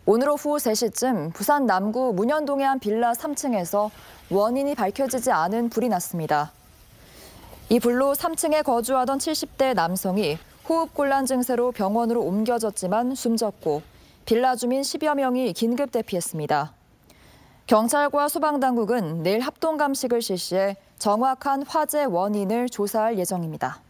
오늘 오후 3시쯤 부산 남구 문현동의 한 빌라 3층에서 원인이 밝혀지지 않은 불이 났습니다. 이 불로 3층에 거주하던 70대 남성이 호흡곤란 증세로 병원으로 옮겨졌지만 숨졌고 빌라 주민 10여 명이 긴급 대피했습니다. 경찰과 소방당국은 내일 합동 감식을 실시해 정확한 화재 원인을 조사할 예정입니다.